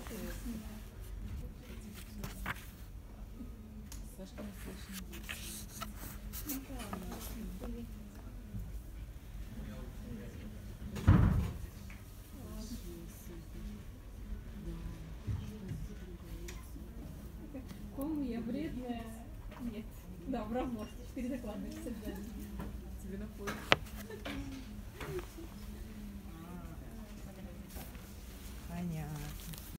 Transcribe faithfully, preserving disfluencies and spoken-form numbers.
Сашка не слышно. Кому я вредная? Нет. Да, в работе. Четыре доклада. Тебе на поезд. Понятно.